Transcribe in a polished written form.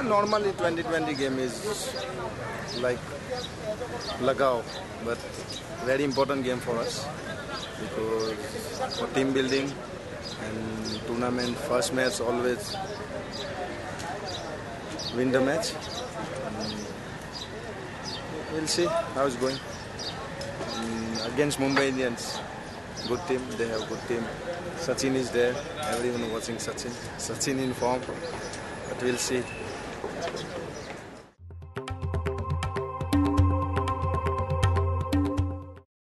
Normally 2020 game is like lagao, but very important game for us because for team building and tournament first match always win the match. We'll see how it's going. Against Mumbai Indians, good team, they have good team. Sachin is there, everyone watching Sachin in form, but we'll see.